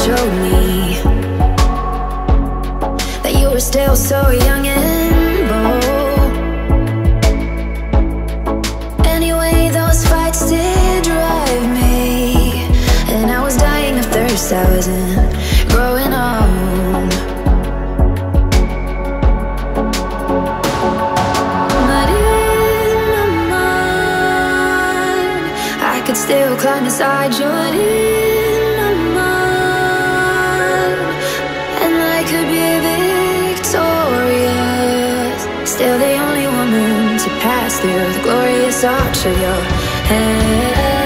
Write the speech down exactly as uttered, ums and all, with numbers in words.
showed me that you were still so young and bold. Anyway, those fights did drive me, and I was dying of thirst, I wasn't growing old. But in my mind, I could still climb inside your head. Still the only woman to pass through the glorious arch of your head.